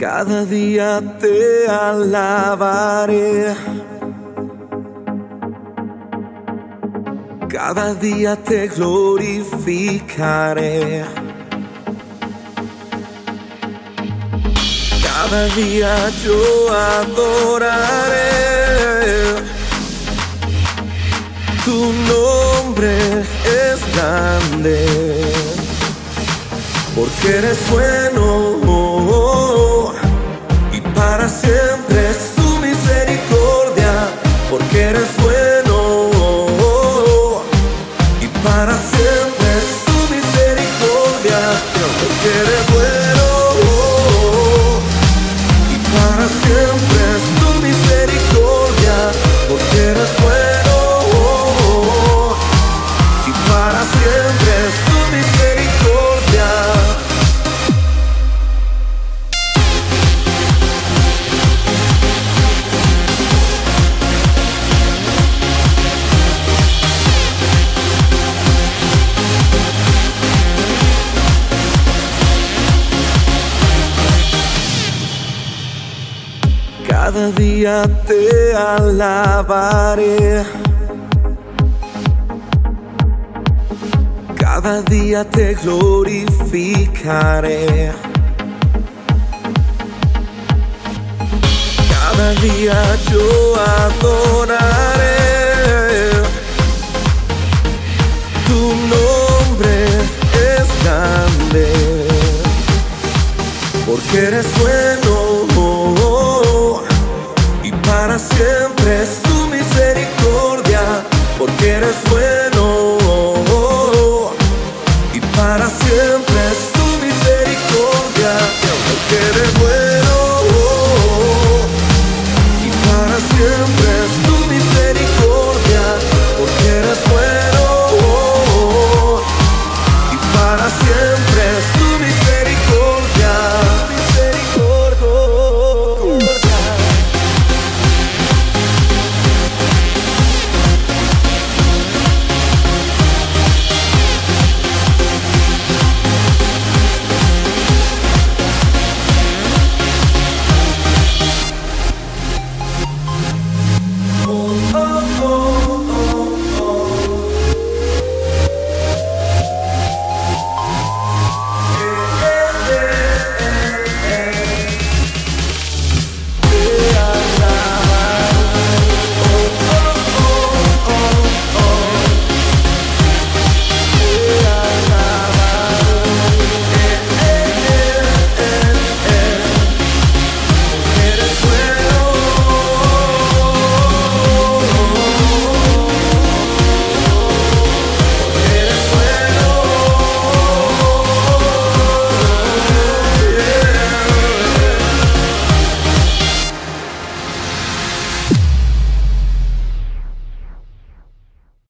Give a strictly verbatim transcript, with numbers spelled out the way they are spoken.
Cada día te alabaré, cada día te glorificaré, cada día yo adoraré tu nombre. Es grande porque eres bueno y para siempre es tu misericordia, porque eres bueno y para siempre es tu misericordia, porque eres bueno y para siempre es tu misericordia, porque eres bueno y para siempre es tu misericordia. Cada día te alabaré, cada día te glorificaré, cada día yo adoraré tu nombre. Es grande porque eres bueno y para siempre es tu misericordia, porque eres bueno